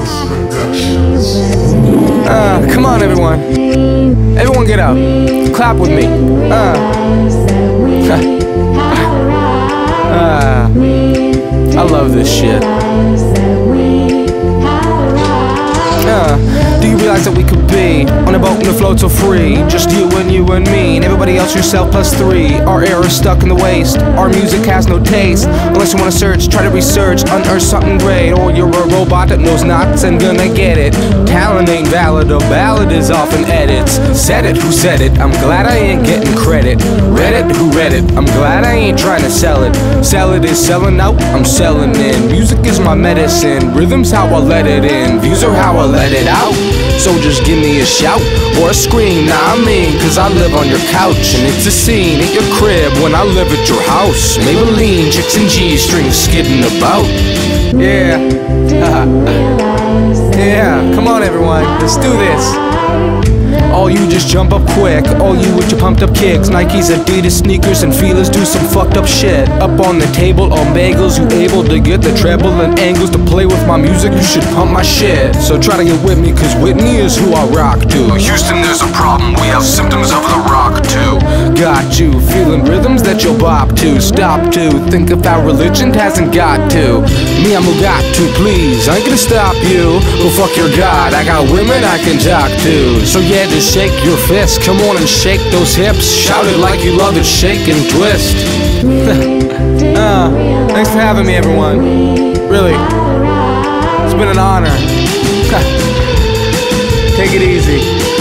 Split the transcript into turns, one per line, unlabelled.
Come on, everyone. Everyone get up. Clap with me. I love this shit. Do you realize that we could be on a boat and the floats are free? Just you and me, and everybody else yourself plus three. Our air is stuck in the waste. Our music has no taste. Unless you wanna search, try to research, unearth something great. Or you're a robot that knows knots and gonna get it. Talent ain't valid, a ballad is often edits. Said it, who said it? I'm glad I ain't getting credit. Read it, who read it? I'm glad I ain't trying to sell it. Sell it is selling out, I'm selling in. Music is my medicine, rhythm's how I let it in. Views are how I let it out. So just give me a shout or a scream, nah I mean, cause I live on your couch. And it's a scene at your crib when I live at your house. Maybelline, chicks and G-strings skidding about. Yeah. Yeah, come on everyone, let's do this. All you just jump up quick, all you with your pumped up kicks, Nikes, Adidas, sneakers, and feelers do some fucked up shit. Up on the table, on bagels, you able to get the treble and angles to play with my music, you should pump my shit. So try to get with me, cause Whitney is who I rock to. Houston, there's a problem, we have symptoms of the rock too. Got you, feeling rhythms that you'll bop to. Stop to, think of how religion hasn't got to. Me, I'm who got to, please, I ain't gonna stop you. Go fuck your God, I got women I can talk to. So yeah, just shake your fist, come on and shake those hips. Shout it like you love it, shake and twist. Thanks for having me, everyone. Really, it's been an honor. Take it easy.